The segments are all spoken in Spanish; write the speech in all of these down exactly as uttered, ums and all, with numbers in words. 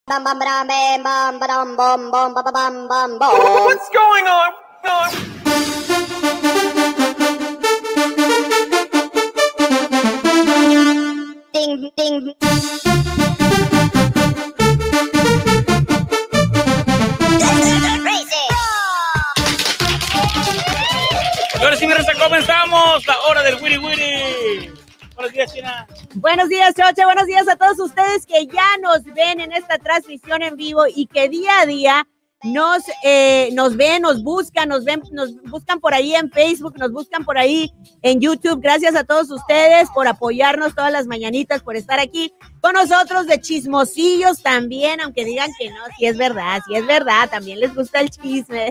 What's going on? Ding, ding. Y ahora sí, mi raza, comenzamos la hora del Wiri Wiri. Buenos días, China. Buenos días, Choche. Buenos días a todos ustedes que ya nos ven en esta transmisión en vivo y que día a día nos, eh, nos ven, nos buscan, nos ven, nos buscan por ahí en Facebook, nos buscan por ahí en YouTube. Gracias a todos ustedes por apoyarnos todas las mañanitas, por estar aquí con nosotros de chismosillos también, aunque digan que no, si es verdad, si es verdad, también les gusta el chisme.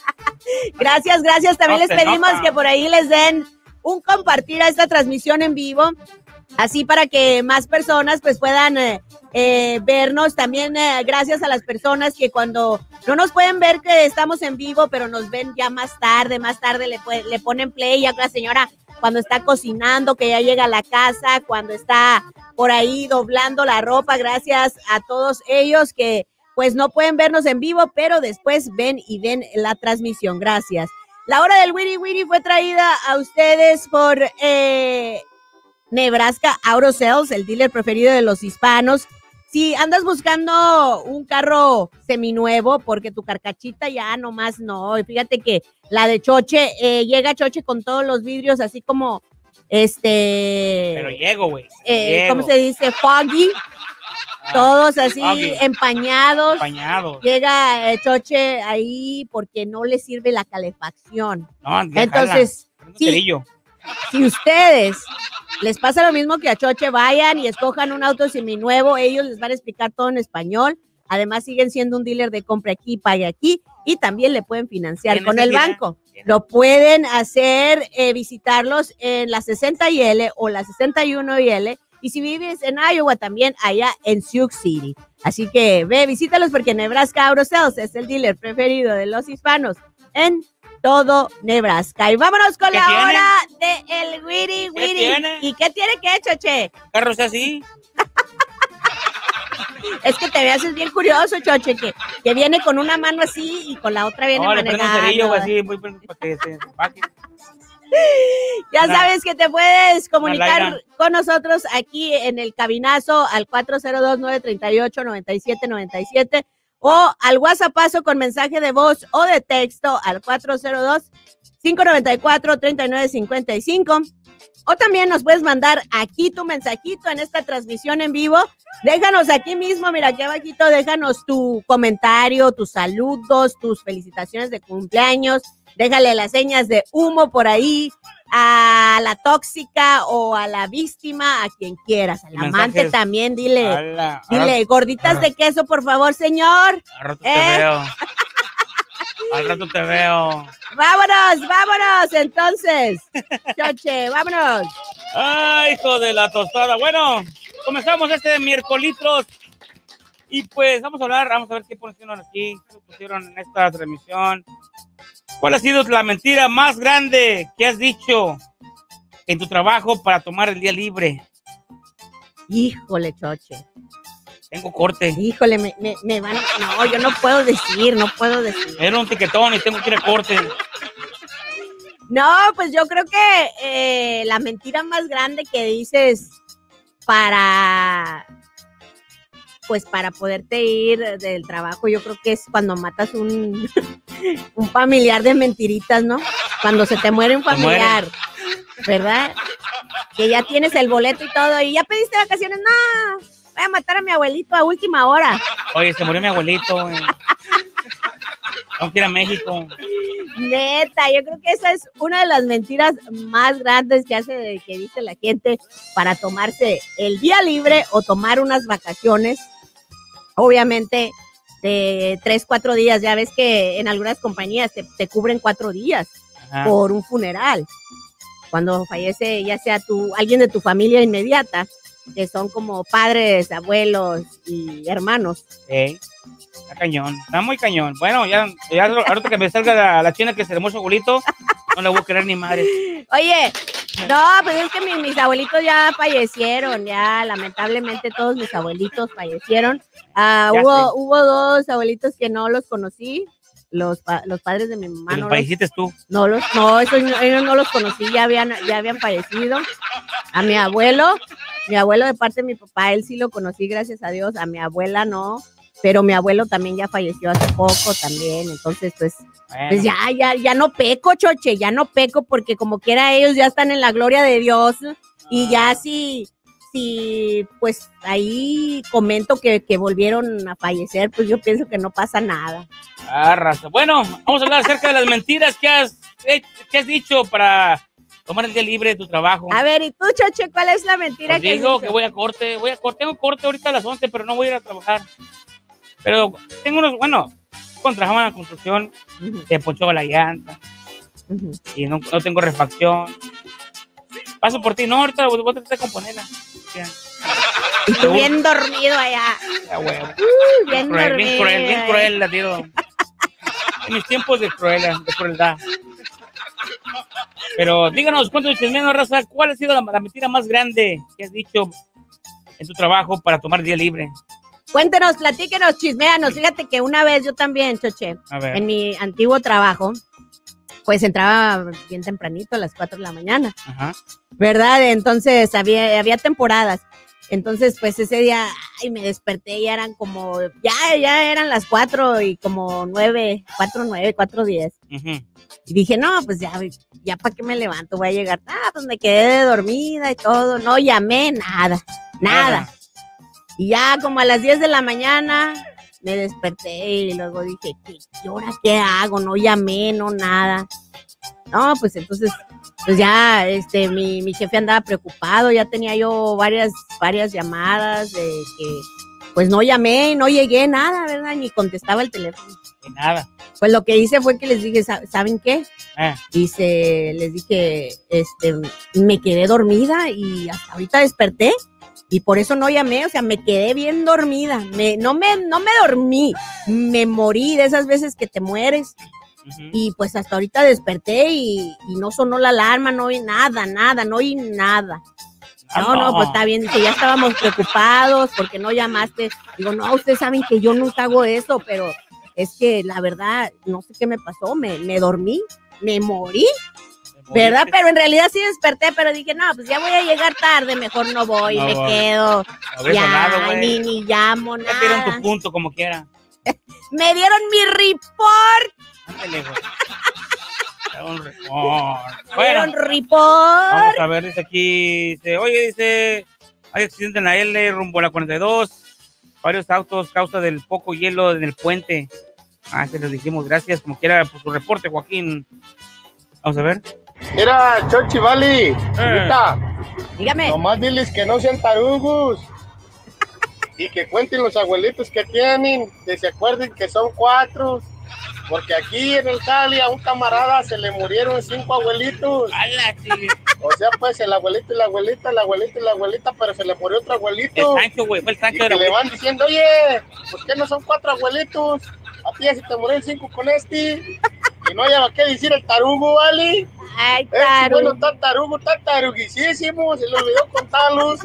Gracias, gracias. También No les se pedimos nota. que por ahí les den un compartir a esta transmisión en vivo, así para que más personas pues puedan eh, eh, vernos. También eh, gracias a las personas que cuando no nos pueden ver que estamos en vivo, pero nos ven ya más tarde, más tarde le, le ponen play a la señora cuando está cocinando, que ya llega a la casa, cuando está por ahí doblando la ropa. Gracias a todos ellos que pues no pueden vernos en vivo, pero después ven y ven la transmisión. Gracias. La hora del Wiri Wiri fue traída a ustedes por eh, Nebraska Auto Sales, el dealer preferido de los hispanos. Si andas buscando un carro seminuevo, porque tu carcachita ya nomás no, fíjate que la de Choche, eh, llega Choche con todos los vidrios así como, este... Pero llego, güey. Eh, ¿Cómo se dice? Foggy. Todos así Foggy. empañados. Empañado. Llega eh, Choche ahí porque no le sirve la calefacción. No, déjala. Entonces, Un sí, cerillo. si ustedes les pasa lo mismo que a Choche, vayan y escojan un auto seminuevo, ellos les van a explicar todo en español. Además, siguen siendo un dealer de compra aquí, pague aquí, y también le pueden financiar ¿Tiene con el necesidad? banco. Lo pueden hacer, eh, visitarlos en la sesenta y L o la sesenta y uno y L. Y si vives en Iowa, también allá en Sioux City. Así que ve, visítalos porque Nebraska Auto Sales es el dealer preferido de los hispanos en todo Nebraska. Y vámonos con ¿Qué la tiene? hora de el Wiri ¿Qué Wiri. tiene? ¿Y qué tiene que, Choche? Carros así. Es que te veas bien curioso, Choche, que, que viene con una mano así y con la otra viene No, le prendo un manejando. cerillo, güey, así, muy para que se empaque. Ya Una- sabes que te puedes una comunicar laira. con nosotros aquí en el cabinazo al cuatro cero dos, nueve tres ocho, nueve siete nueve siete o al WhatsAppazo con mensaje de voz o de texto al cuatro cero dos, cinco nueve cuatro, tres nueve cinco cinco. O también nos puedes mandar aquí tu mensajito en esta transmisión en vivo. Déjanos aquí mismo, mira aquí abajito, déjanos tu comentario, tus saludos, tus felicitaciones de cumpleaños. Déjale las señas de humo por ahí a la tóxica o a la víctima, a quien quieras. Al Mensajes. amante también, dile, Ala, dile, al- gorditas ah. de queso, por favor, señor. Al rato ¿Eh? te veo. Al rato te veo. Vámonos, vámonos, entonces. Choche, vámonos. Ay, hijo de la tostada. Bueno, comenzamos este miércoles. Y pues vamos a hablar, vamos a ver qué pusieron aquí, qué pusieron en esta transmisión. ¿Cuál ha sido la mentira más grande que has dicho en tu trabajo para tomar el día libre? Híjole, Choche. Tengo corte. Híjole, me, me, me van a... No, yo no puedo decir, no puedo decir. Era un tiquetón y tengo que ir a corte. No, pues yo creo que eh, la mentira más grande que dices para... Pues para poderte ir del trabajo, yo creo que es cuando matas un, un familiar de mentiritas, ¿no? Cuando se te muere un Se muere. familiar, ¿verdad? Que ya tienes el boleto y todo, y ya pediste vacaciones, no, voy a matar a mi abuelito a última hora. Oye, se murió mi abuelito. eh. Tengo que ir a México. Neta, yo creo que esa es una de las mentiras más grandes que hace, que dice la gente para tomarse el día libre o tomar unas vacaciones. Obviamente de tres, cuatro días. Ya ves que en algunas compañías te, te cubren cuatro días Ajá. por un funeral. Cuando fallece ya sea tu, alguien de tu familia inmediata, que son como padres, abuelos y hermanos. Sí. Está cañón, está muy cañón. Bueno, ya, ya ahorita que me salga la, la china que se le muere su abuelito, no le voy a querer ni madre. Oye, No, pues es que mi- mis abuelitos ya fallecieron, ya lamentablemente todos mis abuelitos fallecieron. Ah, Ya hubo, sé. hubo dos abuelitos que no los conocí, los, pa- los padres de mi mamá. Pero No los, falleciste tú. no los, no, esos no- ellos no los conocí, ya habían, ya habían fallecido. A mi abuelo, mi abuelo de parte de mi papá, él sí lo conocí, gracias a Dios. A mi abuela no, pero mi abuelo también ya falleció hace poco también. Entonces, pues, Bueno, pues ya, ya, ya no peco, choche, ya no peco, porque como quiera ellos ya están en la gloria de Dios. Y ya si, si pues ahí comento que, que volvieron a fallecer, pues yo pienso que no pasa nada. ah, raza. Bueno, vamos a hablar acerca de las mentiras que has, eh, que has dicho para tomar el día libre de tu trabajo. A ver, ¿y tú, choche, cuál es la mentira Pues que digo has que dicho? voy a corte, voy a corte, tengo corte ahorita a las once, pero no voy a ir a trabajar. Pero tengo unos, bueno, cuando trabajaba en la construcción, Ujú, se ponchó la llanta ujú. y no, no tengo refacción. Paso por ti, no, ahorita voy a tratar de componerla. Ya, Y tú bien dormido allá. ya, huevo. Uh, bien Cruel, dormido. bien cruel, bien eh. cruel la tiro. En mis tiempos de crueldad, de crueldad. Pero díganos, cuánto chismeando, raza, ¿cuál ha sido la, la mentira más grande que has dicho en tu trabajo para tomar día libre? Cuéntenos, platíquenos, chisméanos. Fíjate que una vez yo también, choche, A ver. en mi antiguo trabajo, pues entraba bien tempranito, a las cuatro de la mañana, Ajá. ¿verdad? Entonces había, había temporadas. Entonces, pues ese día, ay, me desperté y eran como, ya, ya eran las cuatro y como nueve, cuatro, nueve, cuatro, diez. Ujú. Y dije, no, pues ya, ya para qué me levanto, voy a llegar. Ah, pues me quedé dormida y todo, no llamé, nada, nada. Y ya como a las diez de la mañana me desperté y luego dije, ¿qué, ¿y ahora qué hago? No llamé, no nada. No, pues entonces, pues ya, este, mi, mi jefe andaba preocupado, ya tenía yo varias, varias llamadas de que, pues no llamé, no llegué, nada, ¿verdad? Ni contestaba el teléfono. Y nada. Pues lo que hice fue que les dije, "¿Sa- ¿saben qué?" Eh, Dice, les dije, este, me quedé dormida y hasta ahorita desperté y por eso no llamé, o sea, me quedé bien dormida, me, no me, no me dormí, me morí de esas veces que te mueres ujú. y pues hasta ahorita desperté y, y no sonó la alarma, no oí nada, nada, no oí nada. No, no, pues está bien, que ya estábamos preocupados porque no llamaste. Digo, no, ustedes saben que yo nunca hago eso, pero es que la verdad, no sé qué me pasó, me, me dormí, me morí, ¿verdad? Pero en realidad sí desperté, pero dije, no, pues ya voy a llegar tarde, mejor no voy, No me voy. quedo, Habrías ya, hablado, güey. ni, ni llamo, Ya te dieron nada. tu punto como quiera. Me dieron mi report, Ándale, güey. Era un report. me Bueno, dieron report. vamos a ver, dice aquí, dice, oye, dice, hay accidente en la L rumbo a la cuarenta y dos, varios autos causa del poco hielo en el puente. Ah, se los dijimos, gracias, como quiera, por su reporte, Joaquín. Vamos a ver. Mira, Chochi Valley, ahorita, Dígame, nomás diles que no sean tarugos y que cuenten los abuelitos que tienen, que se acuerden que son cuatro, porque aquí en el Cali a un camarada se le murieron cinco abuelitos. ¡Hala, sí! O sea, pues el abuelito y la abuelita, la abuelita y la abuelita, pero se le murió otro El abuelito. Sancho, güey, fue el Y Sancho que de la le van diciendo, oye, ¿por qué no son cuatro abuelitos? A ti ya se te murió el cinco con este. Y no haya qué decir el tarugo, ¿vale? ay, Eh, Taru. bueno, está tarugo, está taruguisísimo, se le olvidó contarlos.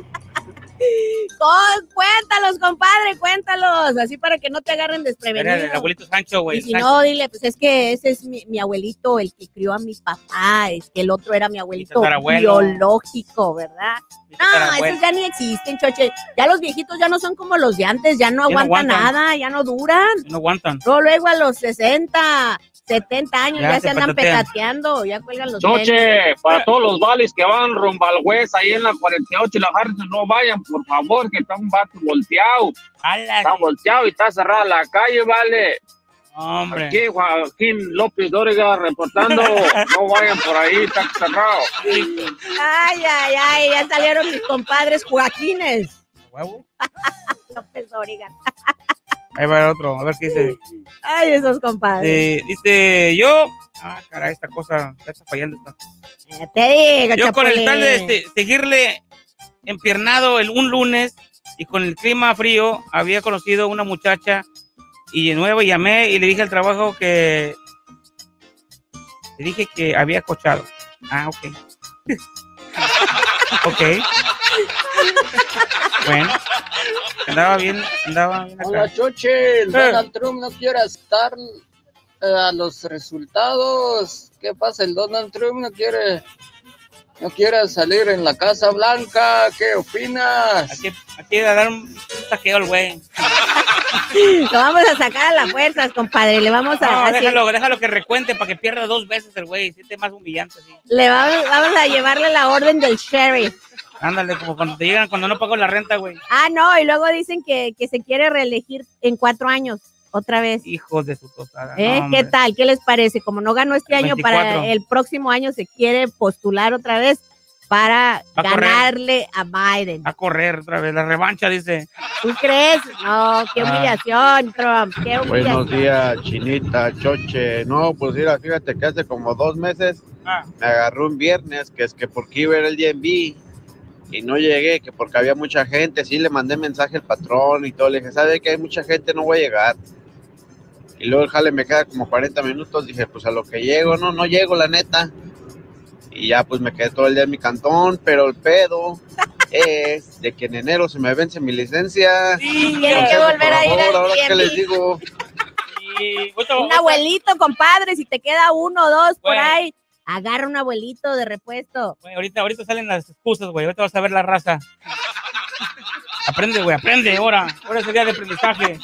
Con- cuéntalos, compadre, cuéntalos, así para que no te agarren Era desprevenido. el abuelito Sancho, güey. Y el si Sancho. no, dile, pues es que ese es mi, mi abuelito, el que crió a mi papá, es que el otro era mi abuelito tatarabuelo. biológico, ¿verdad? Mi No, tatarabuelo. esos ya ni existen, choche. Ya los viejitos ya no son como los de antes, ya no Ya no aguantan aguantan. nada, ya no duran. No aguantan. Luego, luego a los sesenta, setenta años Ya ya, se se andan petatean. petateando, ya cuelgan los tenis. Choche, para todos los vales que van rumbo al West, ahí en la cuarenta y ocho y la Harrison, no vayan, por favor, que está un vato volteado. ¡Hala! Está volteado y está cerrada la calle, vale. Hombre. Aquí Joaquín López Dóriga reportando. No vayan por ahí, está cerrado. Ay, ay, ay, ya salieron mis compadres Joaquines. ¿Huevo? López Dóriga. Ahí va el otro, a ver qué dice. Ay, esos compadres. Eh, dice, yo... Ah, caray, esta cosa ya está fallando. Esta. Eh, Te digo, Yo con el Chapulín. tal de este, seguirle empiernado el, un lunes y con el clima frío, había conocido una muchacha y de nuevo llamé y le dije al trabajo que... Le dije que había cochado. Ah, ok. Ok. Bueno. Andaba bien, andaba bien acá. Hola, Choche. El Donald Trump no quiere aceptar eh, a los resultados. ¿Qué pasa? El Donald Trump no quiere, no quiere salir en la Casa Blanca. ¿Qué opinas? Aquí, aquí a dar un saqueo al güey. Lo vamos a sacar a las fuerzas, compadre. Le vamos a... No, así- déjalo, déjalo que recuente para que pierda dos veces el güey. Siente más humillante así. Le vamos, vamos a llevarle la orden del sheriff. Ándale, como cuando te llegan, cuando no pago la renta, güey. Ah, no, y luego dicen que, que se quiere reelegir en cuatro años, otra vez. Hijos de su tostada. ¿Eh? No, ¿Qué hombre. tal? ¿Qué les parece? Como no ganó este año, para veinticuatro. el próximo año se quiere postular otra vez para Va a correr. ganarle a Biden. A correr otra vez, la revancha, dice. ¿Tú crees? No, qué Ah. humillación, Trump, qué humillación. Buenos días, Chinita, Choche. No, pues mira, fíjate que hace como dos meses Ah, me agarró un viernes, que es que porque iba a ir el D M V y no llegué, que porque había mucha gente. Sí, le mandé mensaje al patrón y todo. Le dije, ¿sabe que hay mucha gente? No voy a llegar. Y luego el jale me queda como cuarenta minutos. Dije, pues a lo que llego, no, no llego, la neta. Y ya pues me quedé todo el día en mi cantón, pero el pedo es de que en enero se me vence mi licencia. sí, Tiene que Entonces, volver por a ir favor, al ahora D M V. que les digo, y- ahorita- Un ahorita- abuelito, compadre, si te queda uno o dos por Bueno. ahí, agarra un abuelito de repuesto. güey, ahorita, ahorita salen las excusas, güey. Ahorita vas a ver la raza. Aprende, güey, aprende, ahora. Ahora es el día de aprendizaje.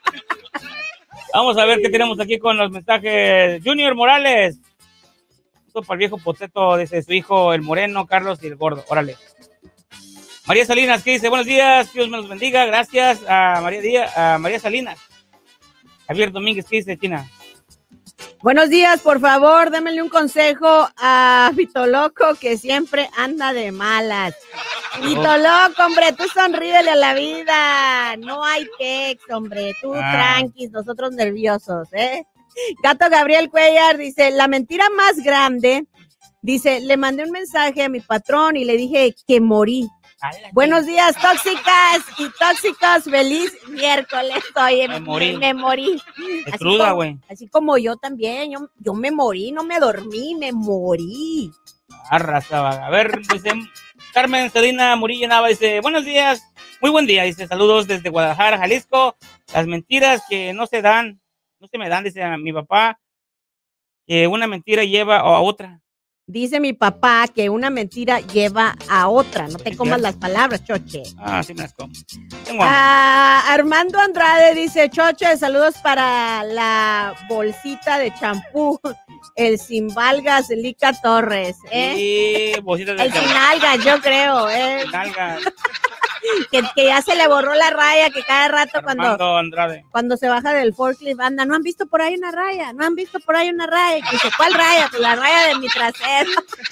Vamos a ver qué tenemos aquí con los mensajes. Junior Morales. Esto para el viejo poteto, dice su hijo, el moreno, Carlos y el gordo. Órale. María Salinas, ¿qué dice? Buenos días, Dios me los bendiga. Gracias a María Díaz, a María Salinas. Javier Domínguez, ¿qué dice, China? Buenos días, por favor, démenle un consejo a Vito Loco, que siempre anda de malas. Vito Loco, hombre, tú sonríele a la vida. No hay tex, hombre. Tú Ah. tranquis, nosotros nerviosos, ¿eh? Gato Gabriel Cuellar dice, la mentira más grande, dice, le mandé un mensaje a mi patrón y le dije que morí. Buenos días, tóxicas y tóxicos, feliz miércoles. Oye, Me morí. me morí. Es Así cruda, como- güey. Así como yo también, yo, yo me morí, no me dormí, me morí. Arrasa, vaga. A ver, dice Carmen Celina Murillo Nava, dice, buenos días, muy buen día, dice, saludos desde Guadalajara, Jalisco. Las mentiras que no se dan, no se me dan, dice a mi papá, que una mentira lleva a otra. Dice mi papá que una mentira lleva a otra. No te Es comas cierto. las palabras, Choche. Ah, sí me las como. Tengo hambre. Ah, Armando Andrade dice, Choche, saludos para la bolsita de champú, el sin valgas, Lica Torres, ¿eh? Sí, bolsitas de El sin algas, yo creo, ¿eh? nalga. Que, que ya se le borró la raya, que cada rato cuando, Armando Andrade. cuando se baja del forklift anda, ¿no han visto por ahí una raya? ¿No han visto por ahí una raya? Y dice, ¿cuál raya? Pues la raya de mi trasero.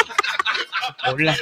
Hola.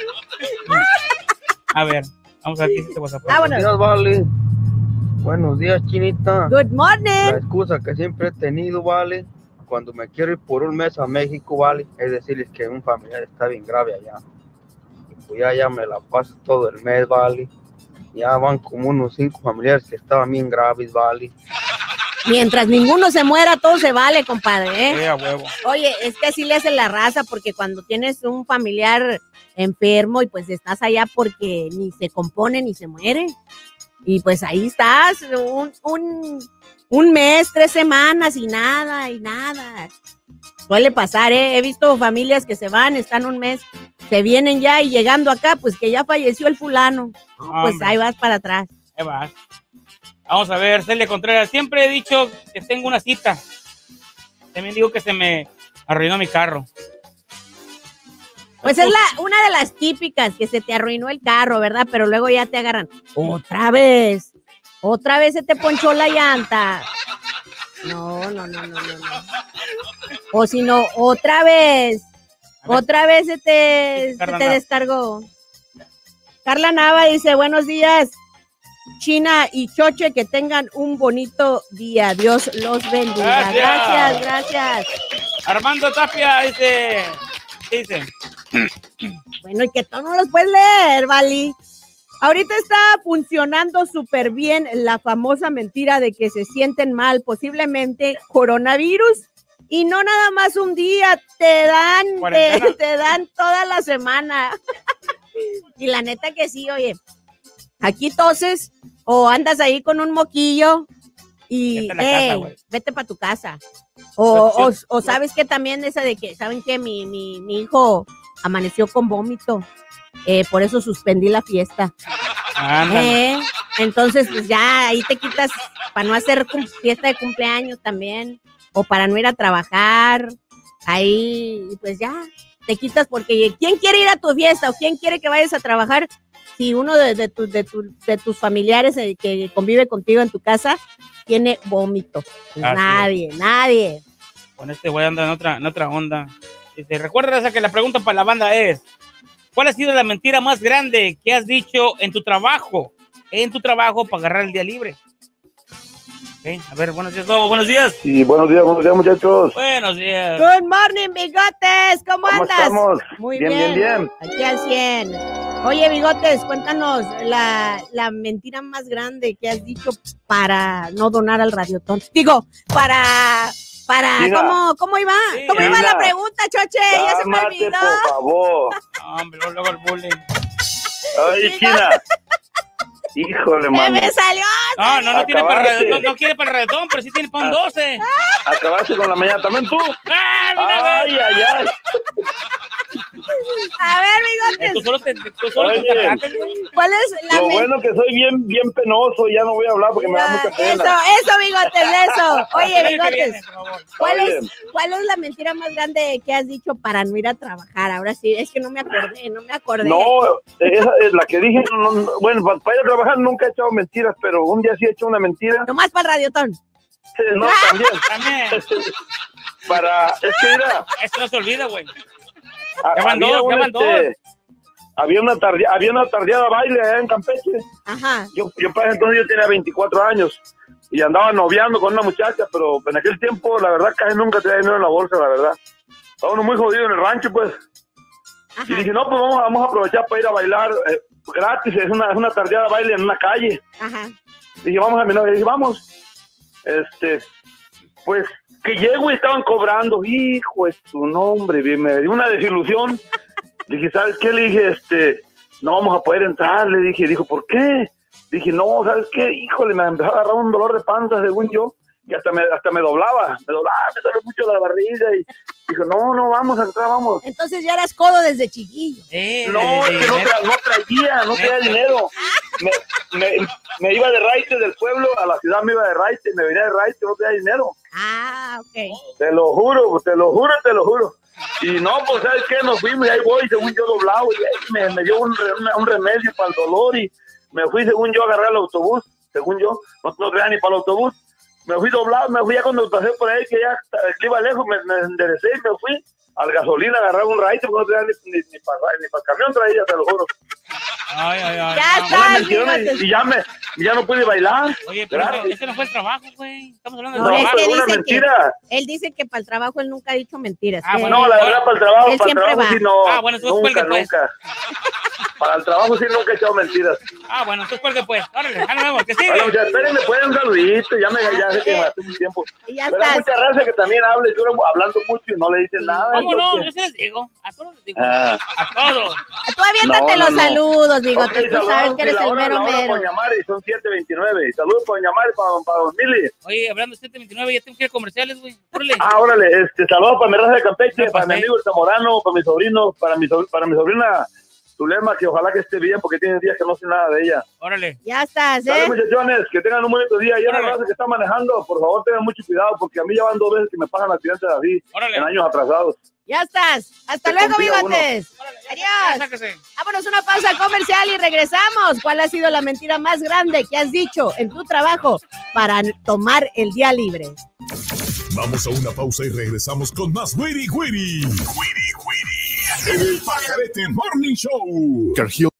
A ver, vamos a ver qué dice este WhatsApp. Ah, bueno. Buenos días, Vale. Buenos días, Chinita. Good morning. La excusa que siempre he tenido, Vale, cuando me quiero ir por un mes a México, Vale, es decirles que un familiar está bien grave allá. Y pues ya, ya me la paso todo el mes, Vale. Ya van como unos cinco familiares que estaban bien graves, Vale. Mientras ninguno se muera, todo se vale, compadre, ¿eh? Sí, a huevo. Oye, es que así le hace la raza, porque cuando tienes un familiar enfermo y pues estás allá porque ni se compone ni se muere. Y pues ahí estás, un, un, un mes, tres semanas y nada, y nada. Suele pasar, ¿eh? He visto familias que se van, están un mes, se vienen ya y llegando acá, pues que ya falleció el fulano. No, pues Hombre. ahí vas para atrás. Ahí vas. Vamos a ver, Celia Contreras. Siempre he dicho que tengo una cita. También digo que se me arruinó mi carro. Pues es la, una de las típicas, que se te arruinó el carro, ¿verdad? Pero luego ya te agarran. Otra vez. Otra vez se te ponchó la llanta. No, no, no, no, no, no. O si no, otra vez. A ver. Otra vez se te, se Carla te Nava. descargó. Carla Nava dice, buenos días, China y Choche, que tengan un bonito día. Dios los bendiga. Gracias. Gracias, gracias. Armando Tapia dice, ¿qué dice? Bueno, y que tú no los puedes leer, Vali. Ahorita está funcionando súper bien la famosa mentira de que se sienten mal, posiblemente coronavirus, y no nada más un día, te dan, te, Cuarentena. te dan toda la semana. Y la neta que sí, oye, aquí toses o andas ahí con un moquillo y Vete a la casa, hey, güey. vete para tu casa. O, Yo- o, yo- o sabes que también esa de que, ¿saben qué? Mi, mi, mi hijo amaneció con vómito. Eh, por eso suspendí la fiesta. Ándale. Eh, entonces, pues ya ahí te quitas para no hacer cum- fiesta de cumpleaños también, o para no ir a trabajar. Ahí, pues ya, te quitas porque ¿quién quiere ir a tu fiesta o quién quiere que vayas a trabajar si uno de, de, tu- de, tu- de tus familiares eh, que convive contigo en tu casa tiene vómito? Pues Así es. nadie, nadie. Con este güey anda en otra, en otra onda. Dice, recuerda esa que la pregunta para la banda es, ¿cuál ha sido la mentira más grande que has dicho en tu trabajo? En tu trabajo para agarrar el día libre. Ok, a ver, buenos días, Lobo, buenos días. Sí, buenos días, buenos días, muchachos. Buenos días. Good morning, Bigotes, ¿cómo, ¿Cómo andas? estamos? Muy Bien, bien, bien, bien. Aquí al cien. Oye, Bigotes, cuéntanos la, la mentira más grande que has dicho para no donar al Radiotón. Digo, para, para, China. ¿cómo, cómo iba? Sí, ¿Cómo iba China. la pregunta, Choche? Ya se me Cálmate, olvidó. por favor. Hombre, luego el bullying. Ay, China. Híjole, Se mano. me salió. No, no, no tiene para Acabaste. el, no, no quiere para el redón, pero sí tiene para un doce. Acabaste con la mañana. ¿También tú? ¡Ah, mira, Ay, güey! ay, ay. A ver, Eh, Tú Bigotes, solo te, tú solo te Oye. atacaste, güey. ¿cuál es la Lo mentira? bueno que soy bien, bien penoso. Ya no voy a hablar porque me da mucha Eso, pena. eso, Bigotes, eso. Oye, El que Bigotes. viene, por favor. ¿Cuál Oye. es, ¿Cuál es la mentira más grande que has dicho para no ir a trabajar? Ahora sí, es que no me acordé, no me acordé. No, esa es la que dije. No, no, bueno, para, para ir a trabajar nunca he echado mentiras, pero un día sí he hecho una mentira. Nomás para el Radiotón. Sí, no, también. También. Para, es que mira, Esto no se olvida, güey. a- Ya van había dos, un, ya van este, dos. había una tarde, había una tardeada baile allá en Campeche. Ajá. Yo, yo para ese entonces yo tenía veinticuatro años y andaba noviando con una muchacha, pero en aquel tiempo la verdad casi nunca tenía dinero en la bolsa, la verdad. Estaba uno muy jodido en el rancho, pues. Ajá. Y dije, no, pues vamos, vamos a aprovechar para ir a bailar eh, gratis, es una, es una tardeada baile en una calle. Ajá. Dije, vamos a mi novia, dije, vamos. Este, pues, que llego y estaban cobrando, hijo, es tu nombre, bien, me dio una desilusión. Dije, ¿sabes qué? Le dije, este, no vamos a poder entrar, le dije, dijo, ¿por qué? Dije, no, ¿sabes qué? Híjole, me empezó a agarrar un dolor de panza, según yo, y hasta me, hasta me doblaba, me doblaba, me dolía mucho la barriga, y dijo, no, no, vamos a entrar, vamos. Entonces ya eras codo desde chiquillo. Eh, No, de- es que no, de- tra- no traía, no traía dinero. Me, me, me iba de raite del pueblo a la ciudad, me iba de raite, me venía de raite, no traía dinero. Ah, ok. Te lo juro, te lo juro, te lo juro. Y no, pues, ¿sabes qué? Nos fuimos y ahí voy, según yo doblado, y ahí me, me dio un, re- una- un remedio para el dolor y me fui, según yo, a agarrar el autobús, según yo, no, no traía ni para el autobús. Me fui doblado, me fui ya cuando pasé por ahí, que ya que iba lejos, me, me enderecé y me fui al gasolina a agarrar un raite, porque no traía ni, ni, ni para ni para camión traía, te lo juro. Ay, ay, ay. Ya no, está. Una Ay, mentira, Bigotes. y, y ya, me, y ya no pude bailar. Oye, pero Gracias. ese, ese no fue el trabajo, güey. Estamos hablando No, del es trabajo. que fue una dice mentira. Él dice que para el trabajo él nunca ha dicho mentiras. Ah, que- bueno, No, la verdad, para el trabajo, Él para el siempre trabajo va. sí no. Ah, bueno, entonces nunca, cuelgue, pues. nunca. Para el trabajo sí nunca he echado mentiras. Ah, bueno, entonces cuelgue pues. Órale, ya nos vemos. Que sigue. Bueno, muchachos, espérenme, pueden un saludito, ya me ya sé que me hace un tiempo. Y ya Pero hay estás. mucha raza que también habla y yo hablando mucho y no le dicen nada. ¿Cómo no? Yo entonces- sí les digo. A todos les digo. Ah. A todos. Tú aviéntate No, no, los no. saludos, digo, Ok, tú sabes saludos, que eres la el hora- mero la hora mero. Doña Mari, son siete veintinueve. Saludos para Doña Mari, para, para Don Mili. Oye, hablando de siete veintinueve, ya tengo que ir a comerciales, güey. Órale. Ah, órale, este, saludos para mi raza de Campeche, Me para mi pasé. amigo el Zamorano, para mi sobrino, para mi, so- para mi sobrina Zulema, que ojalá que esté bien, porque tiene días que no sé nada de ella. Órale. Ya estás, Dale, ¿eh? muchachones, que tengan un bonito día. Y a la Órale. raza que está manejando, por favor, tengan mucho cuidado, porque a mí ya van dos veces que me pagan accidentes así, Órale. en años atrasados. Ya estás. Hasta Te luego, confía uno. bigotes. Ya, Adiós. sáquese. Vámonos a una pausa comercial y regresamos. ¿Cuál ha sido la mentira más grande que has dicho en tu trabajo para tomar el día libre? Vamos a una pausa y regresamos con más Wiri Wiri. Wiri Wiri. En el Pajarete Morning Show. Cargill.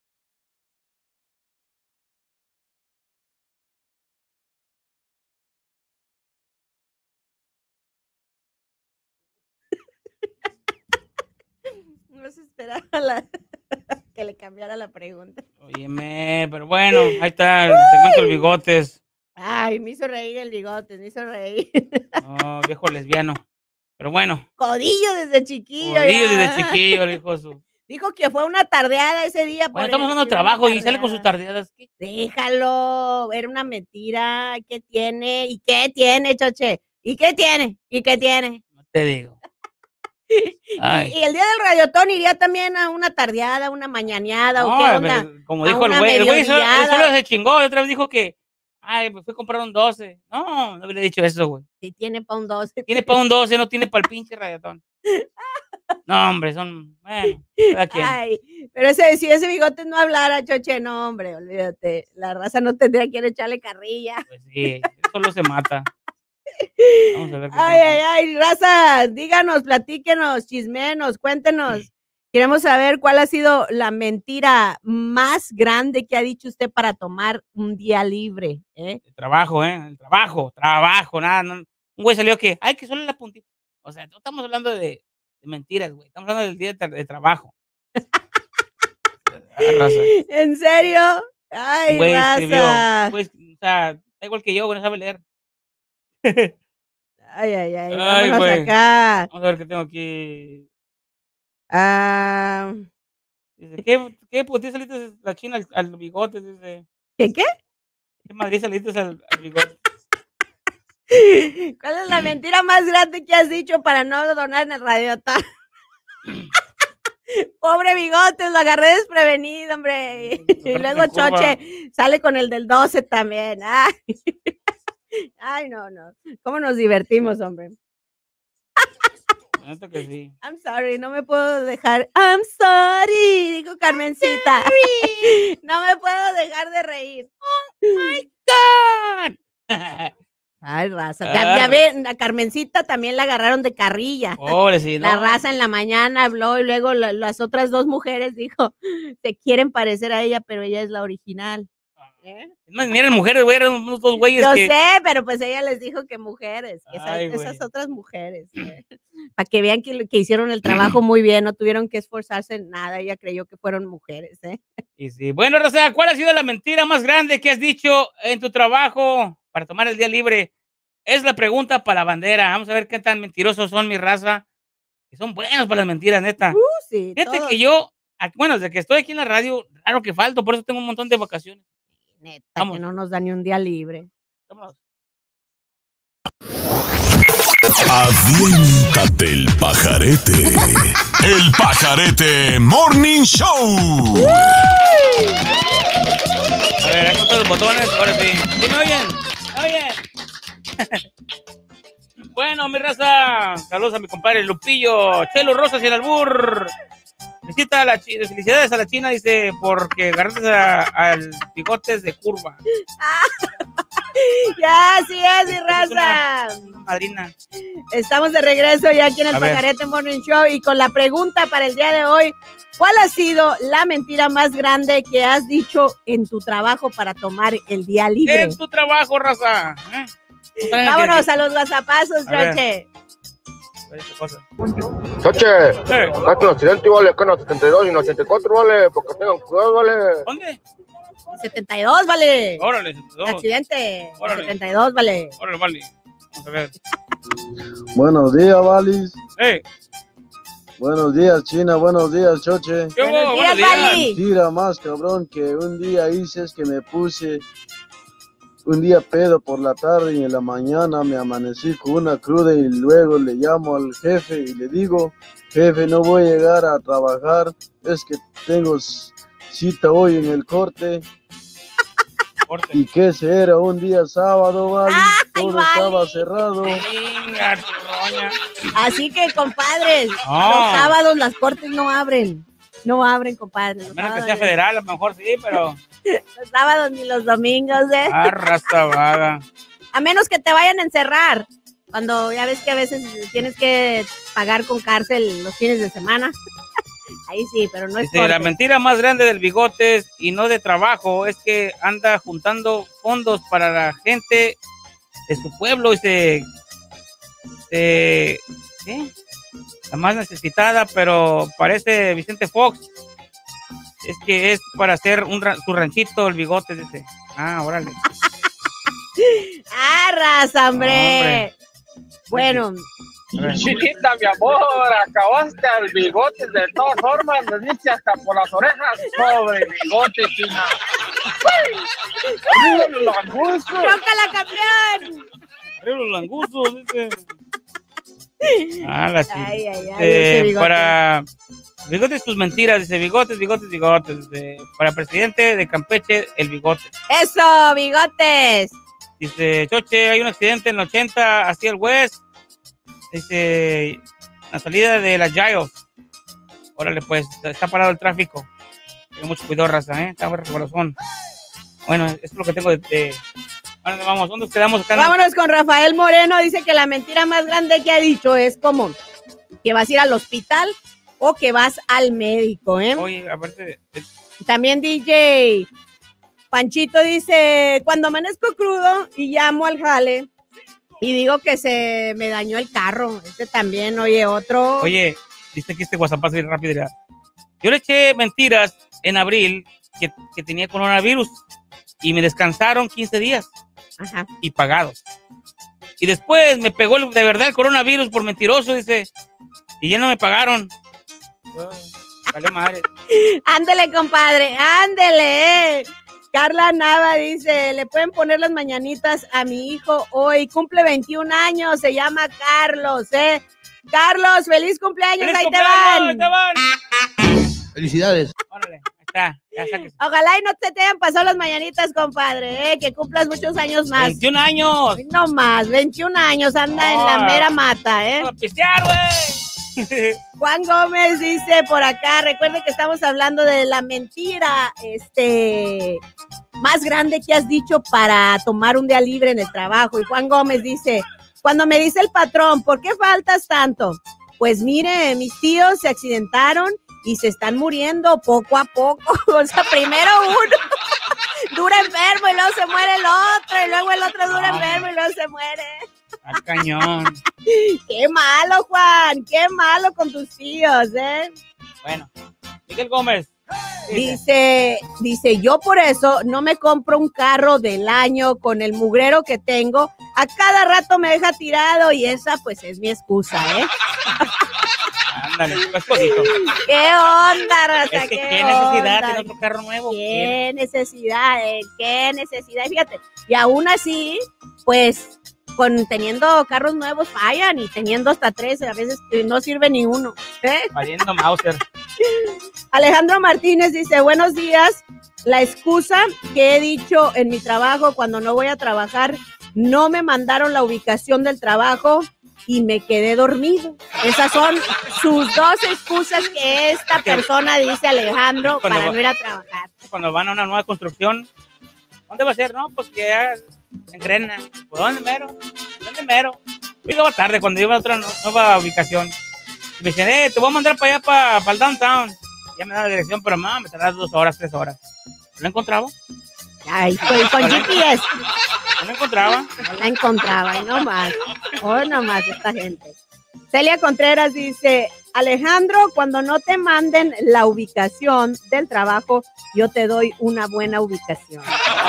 No se esperaba la- que le cambiara la pregunta. Óyeme, pero bueno, ahí está. Te cuento el bigotes. Ay, me hizo reír el bigote, me hizo reír. No, viejo lesbiano. Pero bueno. Codillo desde chiquillo. Codillo ya. desde chiquillo, el hijo de su. Dijo que fue una tardeada ese día. Bueno, estamos hablando de trabajo y sale con sus tardeadas. ¿Qué? Déjalo, era una mentira. ¿Qué tiene? ¿Y qué tiene, Choche? ¿Y qué tiene? ¿Y qué tiene? No te digo. y, y el día del radiotón iría también a una tardeada, una mañaneada, no, ¿o qué onda? Me, como dijo el güey, el güey solo, solo se chingó, y otra vez dijo que, ay, pues fui a comprar un doce. No, no hubiera dicho eso, güey. Sí, tiene para un doce. Tiene para un doce, no tiene para el pinche radiotón. No, hombre, son, bueno, cada quien. Ay, pero ese, si ese bigote no hablara, Choche, no, hombre, olvídate. La raza no tendría que echarle carrilla. Pues sí, solo se mata. Vamos a ver qué ay, ay, ay, raza, díganos, platíquenos, chismenos, cuéntenos. Queremos saber cuál ha sido la mentira más grande que ha dicho usted para tomar un día libre. ¿eh? El trabajo, ¿eh? El trabajo, trabajo, nada. No. Un güey salió que, ay, que solo la puntita. O sea, no estamos hablando de, de mentiras, güey. Estamos hablando del día de, tra de trabajo. ¿En serio? Ay, güey raza. Escribió, pues, o sea, da igual que yo, güey, no sabe leer. Ay, ay, ay, ay, vámonos acá. Vamos a ver qué tengo aquí. Ah. Dice, ¿qué, qué putiza saliste la china al, al bigote? Dice. ¿Qué qué? ¿Qué Madrid saliste al, al bigote? ¿Cuál es la mentira más grande que has dicho para no donar en el radiotón? Pobre bigote, lo agarré desprevenido, hombre. Y luego Choche sale con el del doce también. Ay, ay no, no. ¿Cómo nos divertimos, hombre? Que sí. I'm sorry, no me puedo dejar. I'm sorry, dijo Carmencita. No me puedo dejar de reír. Oh my God. Ay, raza. Ya, ya ven, a Carmencita también la agarraron de carrilla. Pobre, sí, ¿no? La raza en la mañana habló y luego la, las otras dos mujeres dijo, se quieren parecer a ella, pero ella es la original. ¿Eh? No, miren, mujeres, güey, eran unos dos güeyes. Yo que... sé, pero pues ella les dijo que mujeres, que Ay, esas, esas otras mujeres. ¿eh? Para que vean que, que hicieron el trabajo muy bien, no tuvieron que esforzarse en nada, ella creyó que fueron mujeres. ¿eh? Y sí, bueno, Rosa, ¿cuál ha sido la mentira más grande que has dicho en tu trabajo para tomar el día libre? Es la pregunta para la bandera. Vamos a ver qué tan mentirosos son mi raza. Que son buenos para las mentiras, neta. Uh, sí, Fíjate todos. que yo, bueno, desde que estoy aquí en la radio, claro que falto, por eso tengo un montón de vacaciones. Neta, Vamos. Que no nos da ni un día libre. Vámonos. Aviéntate el pajarete. El Pajarete Morning Show. ¡Uy! A ver, aquí están los botones, ahora sí. ¿Sí me oyen? ¿Me oyen? Bueno, mi raza, saludos a mi compadre Lupillo, Chelo Rosas y el albur. Felicita a la chi felicidades a la China, dice, porque agarraste al bigotes de curva. Ya, sí es, mi raza. Madrina. Estamos de regreso ya aquí en el a Pajarete ver. Morning Show y con la pregunta para el día de hoy, ¿cuál ha sido la mentira más grande que has dicho en tu trabajo para tomar el día libre? En tu trabajo, raza. ¿Eh? Vámonos a los guasapazos, Choche. Choche, ¿Eh? Acá con accidente, vale, acá en los setenta y dos y en los ochenta y cuatro, vale, porque tengan cuidado, vale. ¿Dónde? setenta y dos, vale. Órale, setenta y dos. Accidente. Órale. setenta y dos, vale. Órale, vale. Vamos a ver. Buenos días, Valis. Hey. Buenos días, China. Buenos días, Choche. ¿Qué hubo? Buenos días, Vali. Mentira más, cabrón, que un día hice es que me puse un día pedo por la tarde y en la mañana me amanecí con una cruda y luego le llamo al jefe y le digo, jefe, no voy a llegar a trabajar, es que tengo cita hoy en el corte. corte. Y que ese era un día sábado, ¿vale? Todo vale. estaba cerrado. Venga, así que, compadres, oh. los sábados las cortes no abren. No abren, compadre. A menos que sea federal, a lo mejor sí, pero... Los sábados ni los domingos, ¿eh? Ah, raza vaga. A menos que te vayan a encerrar. Cuando ya ves que a veces tienes que pagar con cárcel los fines de semana. Ahí sí, pero no es Dice, la mentira más grande del Bigotes y no de trabajo es que anda juntando fondos para la gente de su pueblo y se... se ¿qué? La más necesitada, pero parece Vicente Fox. Es que es para hacer un su ranchito, el Bigotes, dice. Ah, órale. Ah, raza, hombre. hombre. Bueno, Chiquita, mi amor, acabaste al bigote de todas formas, me diste hasta por las orejas. Pobre bigote, china. ¡Arriba los languzos! ¡Chócala, campeón! Arriba los languzos, dice. Ah, la chica. Ay, ay, ay, eh, ese bigote. Para bigotes tus mentiras, dice bigotes, bigotes, bigotes. Dice, para presidente de Campeche, el bigote. ¡Eso, bigotes! Dice, Choche, hay un accidente en el ochenta hacia el West. Dice, la salida de las Giles. Órale, pues, está parado el tráfico. Tengo mucho cuidado, raza, ¿eh? Está bueno el corazón. Bueno, esto es lo que tengo de... de... Bueno, vamos, ¿dónde nos quedamos acá? Vámonos con Rafael Moreno. Dice que la mentira más grande que ha dicho es como que vas a ir al hospital o que vas al médico, ¿eh? Oye, aparte de... de... También D J Panchito dice, cuando amanezco crudo y llamo al jale y digo que se me dañó el carro. Este también, oye, otro. Oye, dice que este WhatsApp pasa rápido. Ya. Yo le eché mentiras en abril que, que tenía coronavirus y me descansaron quince días. Ajá. Y pagados. Y después me pegó el, de verdad el coronavirus por mentiroso, dice, y ya no me pagaron. Oh, vale madre. Ándele, compadre, ándele. Eh. Carla Nava dice, le pueden poner las mañanitas a mi hijo hoy, cumple veintiún años, se llama Carlos, ¿eh? Carlos, feliz cumpleaños, ¡Feliz ahí, cumpleaños, te van. ahí te van! Felicidades. Órale, ahí está, ya sáquese. Ojalá y no te, te hayan pasado las mañanitas, compadre, ¿eh? Que cumplas muchos años más. veintiún años. No más, veintiún años, anda en la mera mata, ¿eh? ¡Vamos a pistear, güey! Juan Gómez dice por acá, recuerde que estamos hablando de la mentira, este, más grande que has dicho para tomar un día libre en el trabajo. Y Juan Gómez dice, cuando me dice el patrón, ¿por qué faltas tanto? Pues mire, mis tíos se accidentaron y se están muriendo poco a poco. O sea, primero uno dura enfermo y luego se muere el otro, y luego el otro dura enfermo y luego se muere. ¡Al cañón! ¡Qué malo, Juan! ¡Qué malo con tus tíos, eh! Bueno, Miguel Gómez. Dice, dice, yo por eso no me compro un carro del año con el mugrero que tengo. A cada rato me deja tirado y esa pues es mi excusa, ¿eh? Ándale, pues poquito. ¿Qué onda, raza? Es que ¿Qué, qué necesidad onda? tener otro carro nuevo. ¿Qué necesidad? eh? ¿Qué necesidad? Fíjate, y aún así, pues, con teniendo carros nuevos fallan y teniendo hasta tres, a veces no sirve ni uno, ¿eh? Valiendo Mauser. Alejandro Martínez dice, buenos días, la excusa que he dicho en mi trabajo cuando no voy a trabajar, no me mandaron la ubicación del trabajo y me quedé dormido. Esas son sus dos excusas que esta persona dice, Alejandro, Cuando para va- no ir a trabajar. Cuando van a una nueva construcción, ¿dónde va a ser? No, pues que ya en Grena. ¿Por dónde mero? ¿Dónde mero? Yo llegaba tarde cuando iba a otra nu- nueva ubicación. Y me dicen, eh, te voy a mandar para allá, para, para el downtown. Ya me da la dirección, pero mamá, me tardas dos horas, tres horas. ¿No la encontraba? Ay, pues con G P S. ¿No la encontraba? No la encontraba, y no más. Hoy no más esta gente. Celia Contreras dice, Alejandro, cuando no te manden la ubicación del trabajo, yo te doy una buena ubicación.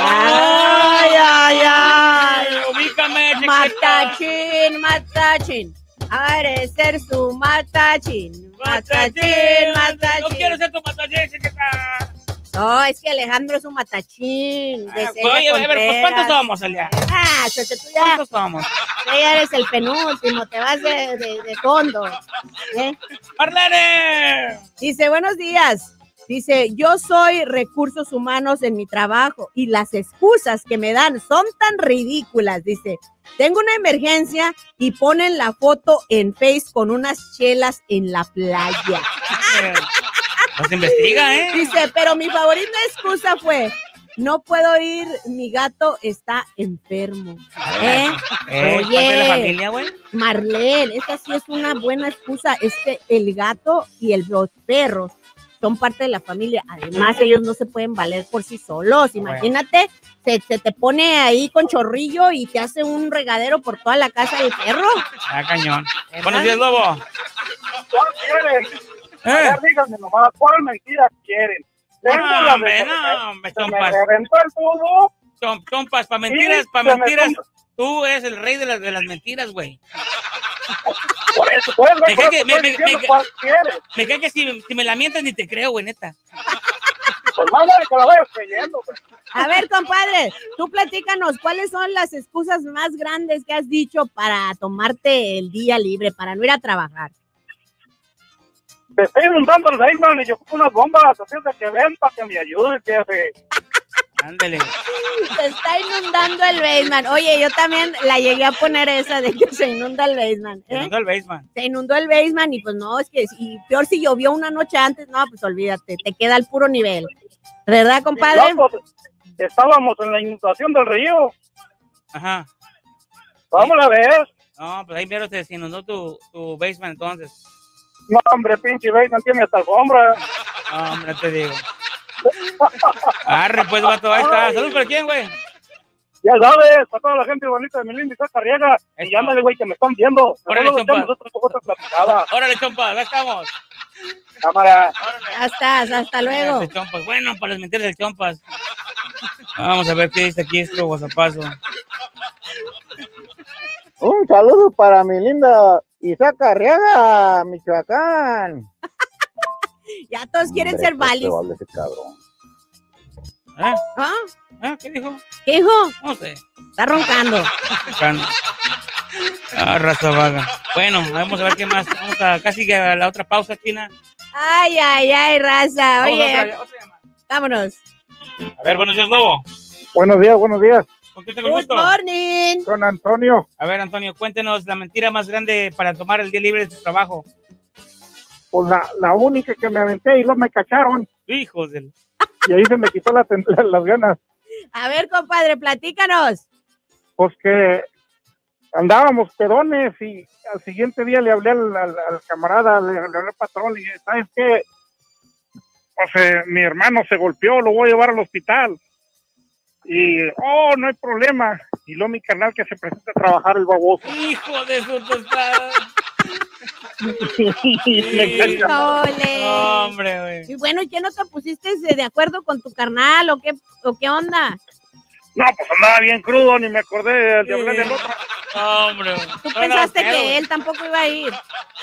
Ay, ay, ay. Ubícame, chiquita. Matachín, matachín. Haré ser su matachín. Matachín, matachín. No quiero ser tu matachín, chiquita. No, es que Alejandro es un matachín. De Ah, Celia oye, a ver, pues, Contreras. ¿cuántos somos, Celia? Ah, so, so, tú ya, ¿Cuántos somos? tú ya eres el penúltimo, te vas de, de, de fondo. ¿eh? ¡Marlene! Dice, buenos días. Dice, yo soy recursos humanos en mi trabajo y las excusas que me dan son tan ridículas. Dice, tengo una emergencia y ponen la foto en Face con unas chelas en la playa. Pues investiga, ¿eh? Dice, pero mi favorita excusa fue, no puedo ir, mi gato está enfermo. ¿Eh? Eh, ¿parte de la familia, güey? Marlene, esta sí es una buena excusa. Es que el gato y el, los perros son parte de la familia. Además, ellos no se pueden valer por sí solos. Imagínate, se, se te pone ahí con chorrillo y te hace un regadero por toda la casa del perro. Ah, cañón. Buenos días, Lobo. ¿Cuál quieren? A ver, díganme nomás, ¿cuál mentira quieren? Tengo No, la hombre, de- no, hombre, se me chompas. reventó el tubo. Chom- Chompas, para mentiras, Sí, para se me mentiras. compra- Tú eres el rey de las, de las mentiras, güey. Por eso, pues, Me cae que, me, me, diciendo me, cuál quieres. me cae que si, si me la mientas ni te creo, güey, neta. Pues más vale que la vayas creyendo, pues. A ver, compadre, tú platícanos, ¿cuáles son las excusas más grandes que has dicho para tomarte el día libre, para no ir a trabajar? Te estoy inundando el basement y yo ocupo unas bombas, así de que ven para que me ayudes, jefe. Ándale. Se está inundando el basement. Oye, yo también la llegué a poner esa de que se inunda el basement. Se ¿eh? inundó el basement. Se inundó el basement y pues no, es que y peor si llovió una noche antes, no, pues olvídate, te queda al puro nivel. ¿Verdad, compadre? No, pues, estábamos en la inundación del río. Ajá. Vamos a ver. No, pues ahí mero se inundó tu, tu basement entonces. No, hombre, pinche basement tiene hasta alfombra. No, hombre, te digo. Arre, pues, vato, ahí está. Saludos para quién, güey. Ya sabes, para toda la gente bonita de mi linda y Carriaga. Y ándale, güey, que me están viendo. Órale, chompa. Platicada. Órale, chompa, ya estamos. Cámara. Ya estás, hasta luego. Gracias, chompas. Bueno, para las mentiras del chompas. Vamos a ver qué dice aquí esto, guasapazo. Un saludo para mi linda Isaac Arriaga, Michoacán. Ya todos quieren ser valis. Ese cabrón. ¿Eh? ¿Ah? ¿Eh? ¿Qué dijo? ¿Qué dijo? No sé. Está roncando. Roncando. Ah, raza vaga. Bueno, vamos a ver qué más. Vamos a casi a la otra pausa, China. Ay, ay, ay, raza. Vamos Oye, a otra, otra llamada. vámonos. A ver, buenos días, Lobo. Buenos días, buenos días. ¿Con quién tengo el Good gusto? morning. Con Antonio. A ver, Antonio, cuéntenos la mentira más grande para tomar el día libre de tu trabajo. Pues la, la única que me aventé y luego me cacharon. Hijos del... Y ahí se me quitó la, las ganas. A ver, compadre, platícanos. Pues que andábamos pedones y al siguiente día le hablé al, al, al camarada, le, le hablé al patrón y dije, ¿sabes qué? Pues eh, mi hermano se golpeó, lo voy a llevar al hospital. Y, oh, no hay problema. Y luego mi carnal que se presenta a trabajar el baboso. Hijo de su tostada. Me Ole. No, hombre, güey. Y bueno, ¿y qué no te pusiste de de acuerdo con tu carnal o qué, o qué onda? No, pues andaba bien crudo, ni me acordé de, de hablar del otro. No, hombre. Tú pensaste que él tampoco iba a ir.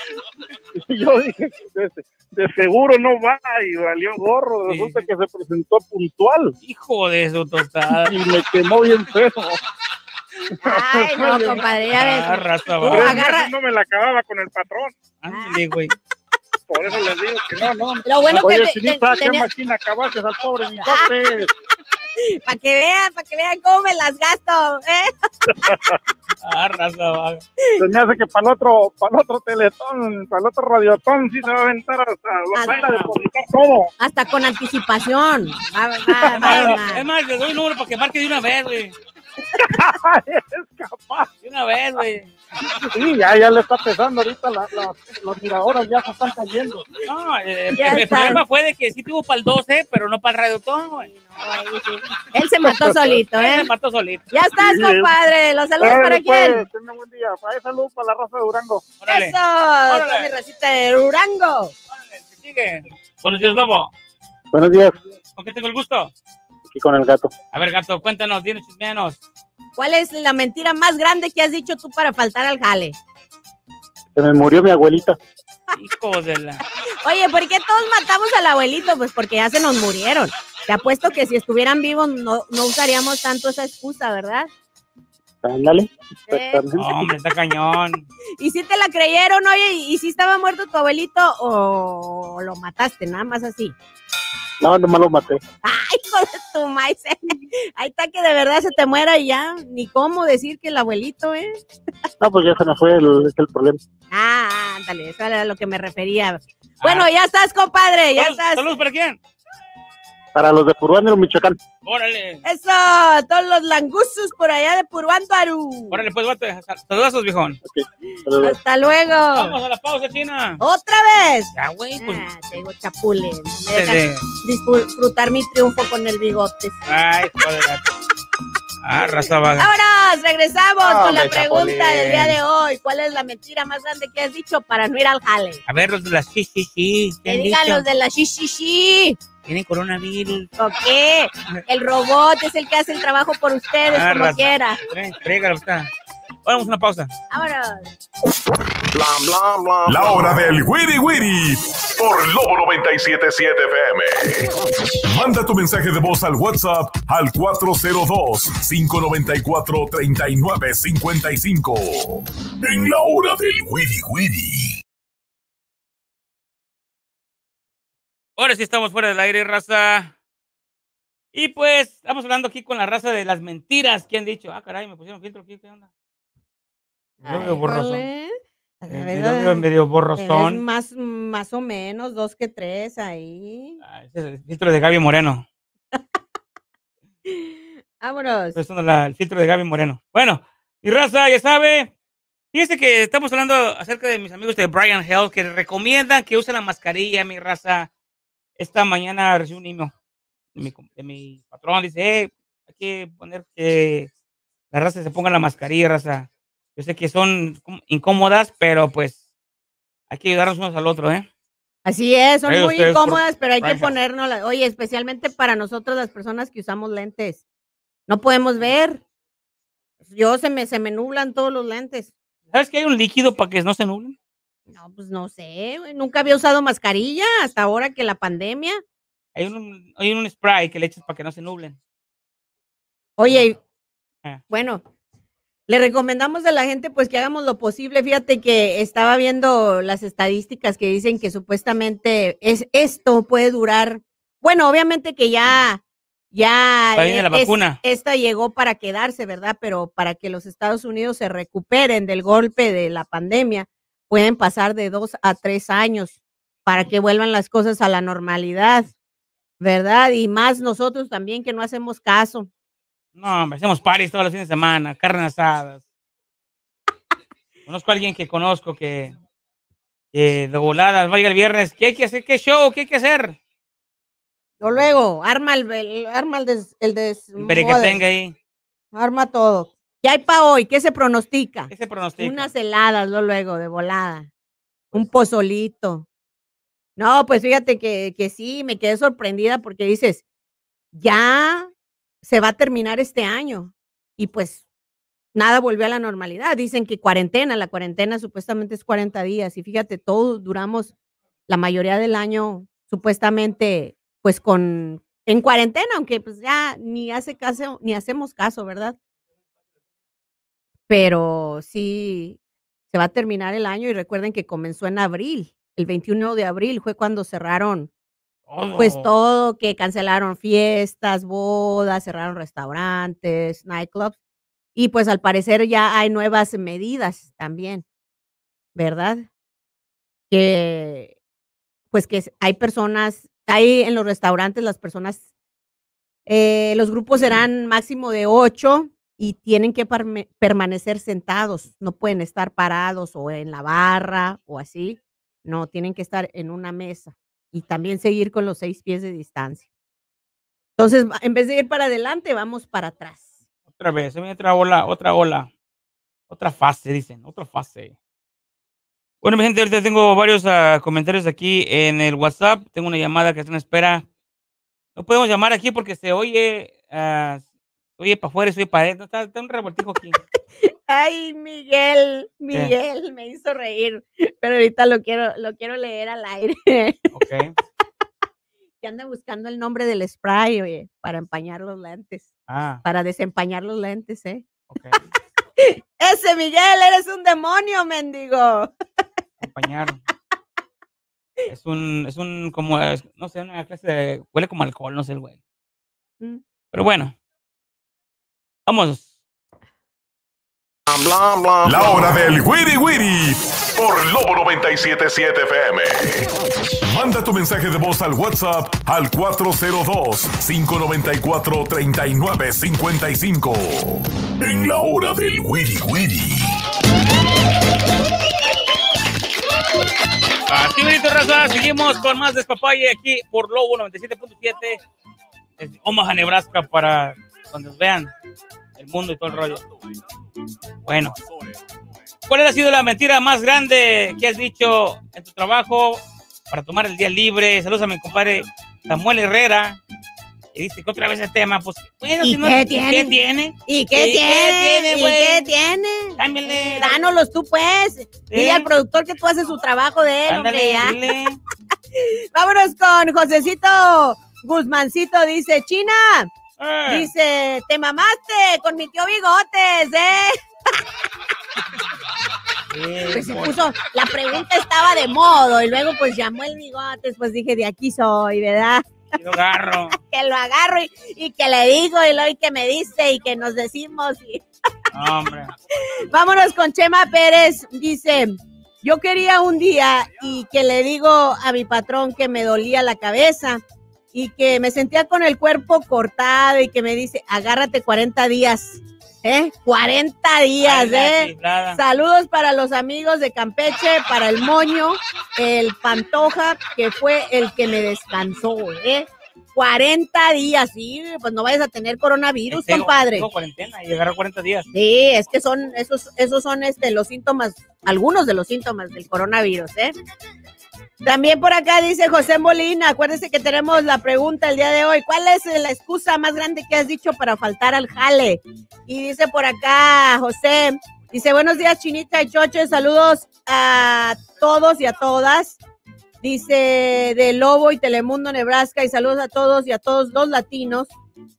Y yo dije, de, de seguro no va, y valió gorro. Resulta que se presentó puntual. Hijo de su tostada. Y me quemó bien feo. Ay, no, compadre, ya ves. Ah, raza, Tú va. Tres agarra- meses no me la acababa con el patrón. Ándale, güey. Por eso les digo que no, no. Lo bueno que Oye, te- Chinita, te- qué tenía- machina acabaste al pobre bigote. Para que vean, para que vean cómo me las gasto, ¿eh? Ah, raza, va. Se me hace que para el otro, para el otro teletón, para el otro radiotón, sí se va a aventar hasta los Hasta- va a ir a depositar todo. Hasta con anticipación. Va, va, va, va. Es más, le doy un número para que marque de una vez, güey. Es capaz. De una vez, güey. Sí, ya, ya le está pesando ahorita, la, la, las miradoras ya se están cayendo. No, eh, Ya el, el está. problema fue de que sí tuvo para el doce, pero no para el radiotón, güey. Él se mató solito, Él ¿eh? se mató solito. Ya estás, Sí. compadre. Los saludos Órale, para pues, quién. tenga buen día. Para salud para la raza de Durango. Órale. Eso, toda mi racita de Durango. Órale, que sigue. Buenos días, Lobo. Buenos días. ¿Con qué tengo el gusto? Aquí con el gato. A ver, gato, cuéntanos, dinos chismeanos. ¿Cuál es la mentira más grande que has dicho tú para faltar al jale? Se me murió mi abuelita. Hijo de la... Oye, ¿por qué todos matamos al abuelito? Pues porque ya se nos murieron. Te apuesto que si estuvieran vivos no, no usaríamos tanto esa excusa, ¿verdad? Ándale. Eh. No, hombre, está cañón. ¿Y si te la creyeron, oye? ¿Y, y si estaba muerto tu abuelito o lo mataste, nada más así? No, nomás lo maté. ¡Ay, hijo de tu maíz! Ahí está que de verdad se te muera y ya, ni cómo decir que el abuelito, ¿eh? No, pues ya se nos fue el, es el problema. Ah, ándale, eso era a lo que me refería. Bueno, ya estás, compadre, ya Saludos, estás. ¿Saludos para quién? Para los de Puruándaro, Michoacán. Órale. Eso, todos los langusos por allá de Puruándaro. Órale, pues, vato. Saludazos, viejón. Saludos. Hasta luego. Vamos a la pausa, China. ¿Otra vez? Ya, güey, pues. Ah, tengo chapule. No me Desde- dejas disfrutar mi triunfo con el bigote. Ay, joder. Ah, raza vaga. Ahora regresamos No, con la hombre, pregunta chapulín. del día de hoy. ¿Cuál es la mentira más grande que has dicho para no ir al jale? A ver, los de las sí, sí, sí. ¿qué Que han digan dicho? los de la shishi. Tienen coronavirus. ¿O qué? El robot es el que hace el trabajo por ustedes, Ah, como raza. quiera. Tré- Trégalo, está. Vamos a una pausa. Vámonos. Bla, bla, bla. La hora del Wiri Wiri por Lobo noventa y siete punto siete F M. Manda tu mensaje de voz al WhatsApp al cuatro cero dos, cinco nueve cuatro, tres nueve cinco cinco. En la hora del Wiri Wiri. Ahora sí estamos fuera del aire, raza. Y pues, estamos hablando aquí con la raza de las mentiras que han dicho. Ah, caray, me pusieron filtro aquí, ¿qué onda? Yo veo borrosón. Híjole. A El ver, video veo medio borrosón. eres más, más o menos, dos que tres ahí. Ah, ese es el filtro de Gaby Moreno. Vámonos. Estoy usando la- el filtro de Gaby Moreno. Bueno, y raza, ya sabe. Fíjense que estamos hablando acerca de mis amigos de Brian Health que recomiendan que usen la mascarilla, mi raza. Esta mañana recibí un email de mi, de mi patrón. Dice, hey, hay que poner que la raza se ponga la mascarilla, raza. Yo sé que son incómodas, pero pues hay que ayudarnos unos al otro, ¿eh? Así es, son Ahí muy ustedes, incómodas, pero hay que Brian Health. ponernos, la- oye, especialmente para nosotros las personas que usamos lentes. No podemos ver. Yo se me, se me nublan todos los lentes. ¿Sabes que hay un líquido para que no se nublen? No, pues no sé, güey, nunca había usado mascarilla hasta ahora que la pandemia. Hay un, hay un spray que le echas para que no se nublen. Oye, Ah. bueno, le recomendamos a la gente pues que hagamos lo posible. Fíjate que estaba viendo las estadísticas que dicen que supuestamente es, esto puede durar, bueno, obviamente que ya, ya Ahí viene la es- vacuna. esta llegó para quedarse, ¿verdad? Pero para que los Estados Unidos se recuperen del golpe de la pandemia, pueden pasar de dos a tres años para que vuelvan las cosas a la normalidad, ¿verdad? Y más nosotros también que no hacemos caso. No, hombre, hacemos parties todos los fines de semana, carnes asadas. Conozco a alguien que conozco que, que de voladas vaya el viernes. ¿Qué hay que hacer? ¿Qué show? ¿Qué hay que hacer? Yo luego, arma el, el- arma el des, el des- Pero que tenga ahí. arma todo. ¿Qué hay para hoy? ¿Qué se pronostica? ¿Qué se pronostica? Unas heladas, lo luego, de volada. Un pozolito. No, pues fíjate que, que sí, me quedé sorprendida porque dices, ya se va a terminar este año y pues nada volvió a la normalidad. Dicen que cuarentena, la cuarentena supuestamente es cuarenta días y fíjate, todos duramos la mayoría del año supuestamente pues con en cuarentena, aunque pues ya ni hace caso, ni hacemos caso, ¿verdad? Pero sí se va a terminar el año y recuerden que comenzó en abril, el veintiuno de abril fue cuando cerraron pues Todo. todo, que cancelaron fiestas, bodas, cerraron restaurantes, nightclubs y pues al parecer ya hay nuevas medidas también, ¿verdad? Que pues que s- hay personas, hay en los restaurantes las personas, eh, los grupos serán máximo de ocho y tienen que parme- permanecer sentados, no pueden estar parados o en la barra o así, no, tienen que estar en una mesa y también seguir con los seis pies de distancia. Entonces, va- en vez de ir para adelante, vamos para atrás. Otra vez, se viene otra ola, otra ola. Otra fase, dicen, otra fase. Bueno, mi gente, ahorita tengo varios ah, comentarios aquí en el WhatsApp. Tengo una llamada que está en espera. No podemos llamar aquí porque se oye, ah, se oye para afuera y se oye para adentro. Está, está un revoltijo aquí. Ay, Miguel, Miguel, me hizo reír, pero ahorita lo quiero, lo quiero leer al aire. Ok. Que anda buscando el nombre del spray, oye, para empañar los lentes, Ah, para desempañar los lentes, ¿eh? ok. Ese Miguel, eres un demonio, mendigo. Acompañar. Es un, es un, como, es- no sé, una clase de, huele como alcohol, no sé el güey. Mm. Pero bueno. Vamos. La hora del Wiri Wiri por Lobo noventa y siete punto siete F M. Manda tu mensaje de voz al WhatsApp al cuatro cero dos, cinco nueve cuatro, tres nueve cinco cinco. En la hora del Wiri Wiri. Así, bonito, raza. Seguimos con más despapalle aquí por Lobo noventa y siete punto siete. Desde Omaha, Nebraska, para cuando vean el mundo y todo el rollo. Bueno. ¿Cuál ha sido la mentira más grande que has dicho en tu trabajo para tomar el día libre? Saludos a mi compadre Samuel Herrera. Y dice que otra vez el tema, pues Bueno, ¿Y si no, qué ¿qué tiene? tiene? ¿Y qué ¿Y tiene? qué tiene, ¿Y güey? qué tiene? Cámbiale. Dánoslos tú, pues. Dile al productor que tú haces su trabajo de él, Ándale, hombre, ya. dile. Vámonos con Josecito Guzmancito, dice, China, Eh. dice, te mamaste con mi tío Bigotes, ¿eh? Pues se puso, la pregunta estaba de modo y luego pues llamó el Bigotes, pues dije, de aquí soy, ¿verdad? Que lo agarro. Que lo agarro y, y que le digo y lo y que me dice y que nos decimos. Y... No, hombre. Vámonos con Chema Pérez, dice, yo quería un día y que le digo a mi patrón que me dolía la cabeza y que me sentía con el cuerpo cortado y que me dice, agárrate cuarenta días. ¿Eh? cuarenta días, Ay, la ¿eh? chiflada. Saludos para los amigos de Campeche, para el Moño, el Pantoja, que fue el que me descansó, ¿eh? cuarenta días, sí, pues no vayas a tener coronavirus, Tengo- compadre. Tengo cuarentena y agarro cuarenta días. Sí, es que son, esos, esos son este, los síntomas, algunos de los síntomas del coronavirus, ¿eh? También por acá dice José Molina, acuérdense que tenemos la pregunta el día de hoy, ¿cuál es la excusa más grande que has dicho para faltar al jale? Y dice por acá José, dice, buenos días Chinita y Choche, saludos a todos y a todas, dice de Lobo y Telemundo Nebraska, y saludos a todos y a todos los latinos,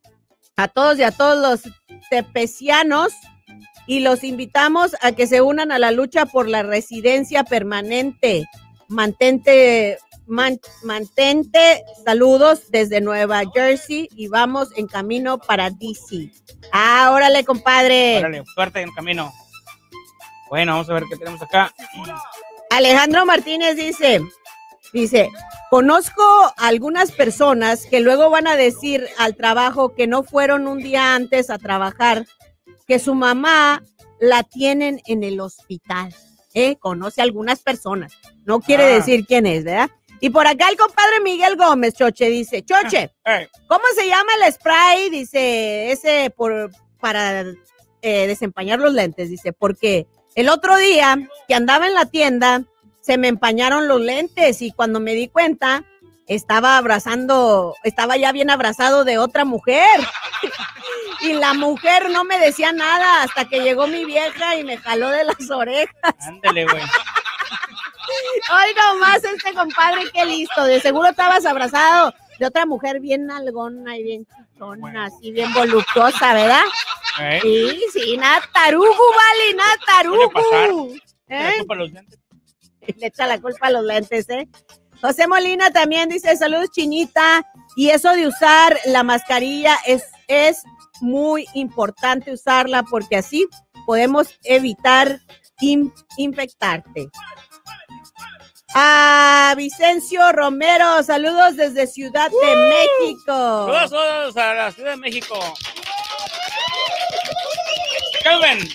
a todos y a todos los tepecianos, y los invitamos a que se unan a la lucha por la residencia permanente. Mantente, man- mantente, saludos desde Nueva Jersey y vamos en camino para D C. Ah, órale, compadre. Órale, suerte en el camino. Bueno, vamos a ver qué tenemos acá. Alejandro Martínez dice, dice, conozco a algunas personas que luego van a decir al trabajo que no fueron un día antes a trabajar, que su mamá la tienen en el hospital. ¿Eh? Conoce a algunas personas. No quiere Ah. decir quién es, ¿verdad? Y por acá el compadre Miguel Gómez, Choche, dice, Choche, Hey. ¿cómo se llama el spray? Dice, ese por para eh, desempañar los lentes, dice, porque el otro día que andaba en la tienda, se me empañaron los lentes y cuando me di cuenta, estaba abrazando, estaba ya bien abrazado de otra mujer. Y la mujer no me decía nada hasta que llegó mi vieja y me jaló de las orejas. Ándale, güey. Ay, nomás este compadre, qué listo. De seguro estabas abrazado de otra mujer bien algona y bien chichona, así bien voluptuosa, ¿verdad? ¿Eh? Sí, sí, nada tarugu, vale, nada tarugu. ¿Eh? ¿Eh? Le echa la culpa a los lentes, ¿eh? José Molina también dice, saludos Chinita, y eso de usar la mascarilla es, es muy importante usarla porque así podemos evitar in- infectarte. A Vicencio Romero, saludos desde Ciudad de México. Saludos todos a la Ciudad de México. Calvin.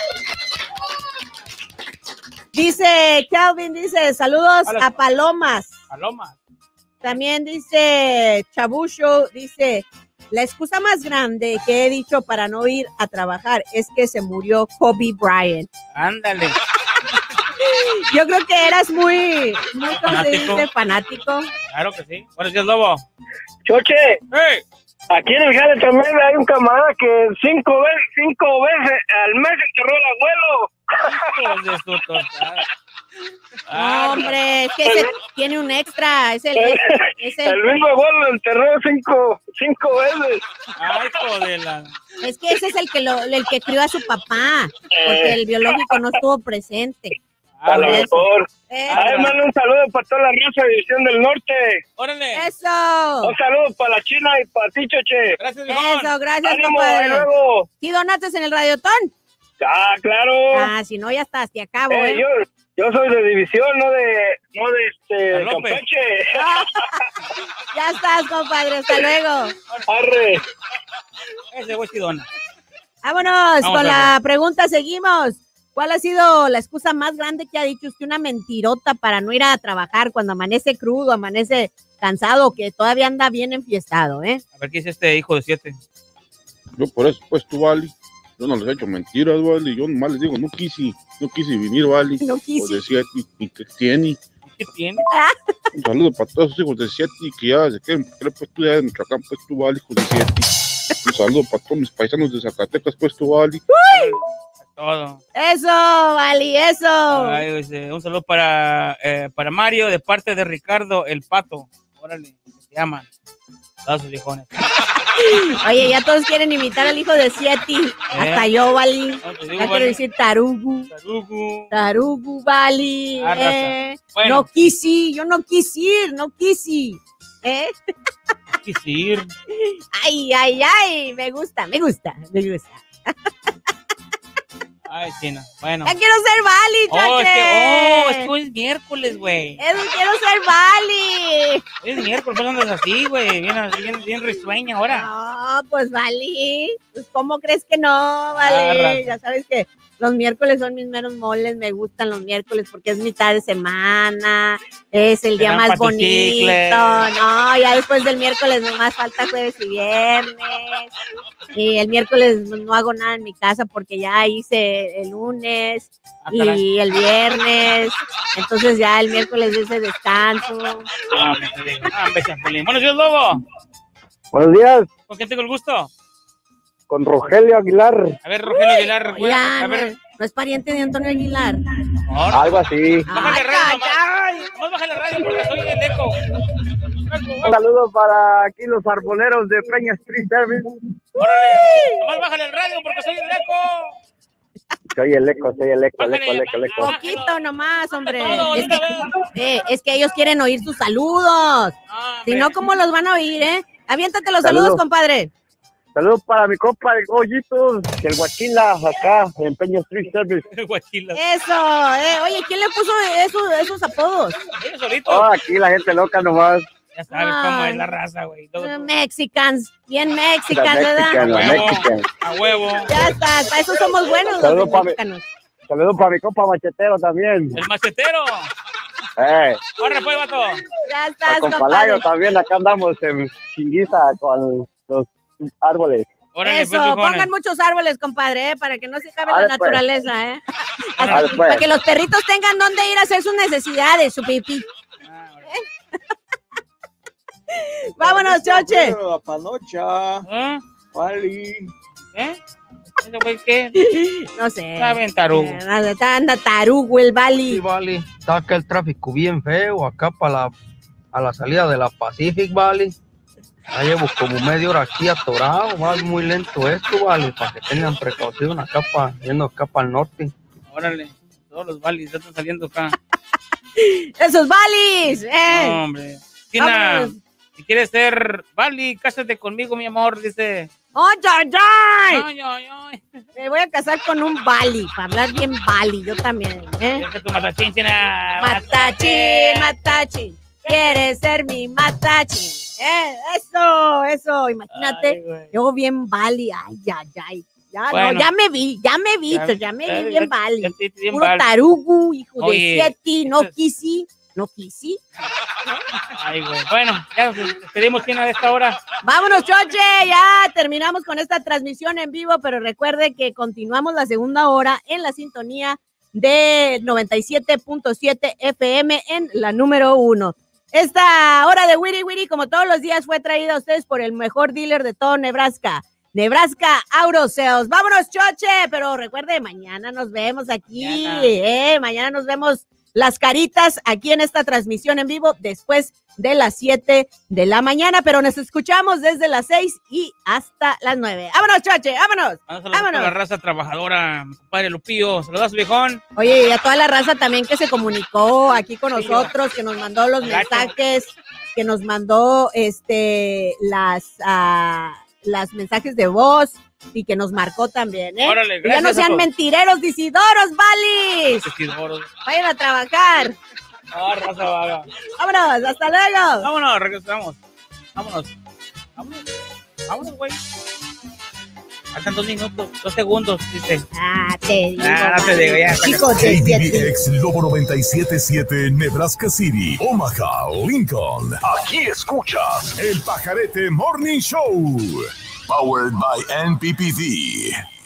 Dice Calvin, dice, saludos Hola. a Palomas. Paloma. También dice Chabucho, dice, la excusa más grande que he dicho para no ir a trabajar es que se murió Kobe Bryant. Ándale. Yo creo que eras muy, muy Fanático. fanático. fanático. Claro que sí. Buenos días, Lobo. Choche, Hey. aquí en el jale también hay un camarada que cinco veces, cinco veces al mes enterró al abuelo. Hijos de su tostada. No, hombre, es que ese tiene un extra, es el, es el, El mismo abuelo lo enterró cinco, cinco veces. Ay, joder. la- es que ese es el que lo, el que crió a su papá, porque el biológico no estuvo presente. A lo Por eso. mejor. Eh, Ay, mando un saludo para toda la raza de División del Norte. Órale. Eso. Un saludo para la China y para ti, Choche. Gracias, viejón. Eso, gracias, Ánimo, compadre. ahí luego. ¿Sí donates en el Radiotón? Ah, claro. Ah, si no, ya estás, te acabo, Eh, ¿eh? yo, yo soy de División, no de, no de este, De López. Campeche. Ya estás, compadre, hasta luego. Arre. Ese güey sí dona. Vámonos, Vamos con a la pregunta, seguimos. ¿Cuál ha sido la excusa más grande que ha dicho usted? Una mentirota para no ir a trabajar cuando amanece crudo, amanece cansado, que todavía anda bien enfiestado, ¿eh? A ver qué dice este hijo de siete. Yo por eso, pues tú, Vali, yo no les he hecho mentiras, Vali, yo nomás les digo, no quise, no quise venir, Vali. No quise. Pues decía, ¿y, y qué tiene? ¿Qué tiene? Un saludo para todos esos hijos de siete que ya se quieren, pues tú ya de Michoacán, pues tú, Vali, hijos de siete. Un saludo para todos mis paisanos de Zacatecas, pues tú, Vali. Todo. Eso, Vali, eso. Ay, dice, un saludo para, eh, para Mario de parte de Ricardo el Pato. Órale, se llaman. Todos sus viejones. Oye, ya todos quieren imitar al hijo de Sieti. ¿Eh? Hasta yo, Vali. No, te digo, Ya quiero Vali. decir Tarugu. Tarugu. Tarugu, Vali. Ah, raza. Eh, Bueno. No quisi, yo no quise ir, no quisi. ¿Eh? Quise ir. Ay, ay, ay, me gusta, me gusta, me gusta. Ay, China. Bueno. Ya quiero ser Vali, Oh, es chache. que, oh, es que hoy es miércoles, güey. Eso, quiero ser Vali. Hoy es miércoles, ¿por qué andas así, güey? Bien, bien, bien risueña ahora. No, pues Vali. Pues, ¿cómo crees que no, Vali? Ah, Ya sabes que los miércoles son mis meros moles, me gustan los miércoles porque es mitad de semana, es el Te día dan más pa' tus bonito. chicles. No, ya después del miércoles nomás falta jueves y viernes. Y el miércoles no hago nada en mi casa porque ya hice el lunes Ah, y caray. el viernes. Entonces ya el miércoles es de descanso. Ah, me te digo. Ah, hombre, Chapulín. Buenos días, Lobo. Buenos días, ¿Con quién tengo el gusto? con Rogelio Aguilar. A ver, Rogelio Aguilar. güey, Ya, a no, ver. no es pariente de Antonio Aguilar. Algo así. Bájale Ay, radio, ay, nomás. Nomás bájale radio porque soy el eco. Un saludo para aquí los arboleros de Peña Street Service. Órale. Nomás bájale el radio porque soy el eco. Soy el eco, soy el eco, el eco, Bájale, el eco, el eco. Poquito nomás, hombre. Todo, Es ahorita que, eh, es que ellos quieren oír sus saludos. Ah, Si hombre. no, ¿cómo los van a oír, eh? Aviéntate los Saludos. saludos, compadre. Saludos para mi compa el Gollitos, el Guachila, acá en Peña Street Service. Guachila. Eso, eh. Oye, ¿quién le puso esos, esos apodos? Ellos solitos. Oh, aquí la gente loca nomás. Ya sabes cómo es la raza, güey. Todo- Eh, Mexicans, bien La Mexicans, Mexican, ¿verdad? la huevo. Mexican. A huevo. Ya está, para eso somos buenos Saludos los pa' mi- mexicanos. Saludos para mi compa Machetero también. El machetero. Eh, Corre, pues, vato. Ya estás, con compadre. Palayo también, acá andamos en chinguiza con los árboles. Órale, Eso, pues, viejones. pongan muchos árboles, compadre, eh, para que no se acabe Dale, la pues. naturaleza, ¿eh? Dale, pues. Para que los perritos tengan dónde ir a hacer sus necesidades, su pipí. Ah, órale. Vámonos, choche. La panocha, ¿Eh? Vali. ¿Eh? ¿Ese güey qué? No sé. Está bien tarugo. Eh, Anda, anda tarugo el Sí, Bali. vale. Está acá el tráfico bien feo, acá para la, a la salida de la Pacific, vale. Ya llevo como media hora aquí atorado, va muy lento esto, vale, para que tengan precaución acá, para, yendo acá para el norte. Órale. Todos los balis ya están saliendo acá. Esos Balis, eh. No, hombre. Tina, Vámonos. si quieres ser Bali, cásate conmigo, mi amor, dice. ¡Ay, ay, ay! Ay, ay, ay. Me voy a casar con un Bali, para hablar bien Bali, yo también, ¿eh? Este es tu matachín, Tina. Matachi, Matachi, quieres ser mi Matachi. Eh, eso, eso, imagínate. Ay, güey. Yo bien Bali, ay, ay, ay. Ya, Bueno. no, ya me vi, ya me vi, Ya- ya, me ya- vi bien ya- Bali. ya te- bien Puro Bali. tarugu, hijo de Oye, siete, no eso- quisi, no quisi. Ay, güey. Bueno, ya nos despedimos, Tina, de esta hora. Vámonos, Choche, ya terminamos con esta transmisión en vivo, pero recuerde que continuamos la segunda hora en la sintonía de noventa y siete punto siete F M en la número uno. Esta hora de Wiri Wiri, como todos los días, fue traída a ustedes por el mejor dealer de todo Nebraska, Nebraska Auto Sales. Vámonos, Choche, pero recuerde, mañana nos vemos aquí, Mañana. eh, mañana nos vemos las caritas aquí en esta transmisión en vivo después de las siete de la mañana, pero nos escuchamos desde las seis y hasta las nueve. ¡Vámonos, Choche! ¡Vámonos! Vamos a ¡Vámonos! la raza trabajadora, mi compadre Lupillo. Saludos, viejón. Oye, y a toda la raza también que se comunicó aquí con Sí, nosotros, que nos mandó los Gacho. mensajes, que nos mandó este las ah, las mensajes de voz y que nos marcó también, ¿eh? Órale, Y ya gracias no a sean todos. mentireros, disidoros, valis. Tequidoros. Vayan a trabajar. Ah, raza vaga. Vámonos, hasta luego. Vámonos, regresamos. Vámonos. Vámonos. Vámonos, güey. Faltan dos minutos, dos segundos, dice. Ah, te digo. Ah, no te digo, ya. Hijo de K D siete. B X Lobo noventa y siete punto siete Nebraska City, Omaha, Lincoln. Aquí escuchas el Pajarete Morning Show. Powered by N P P D.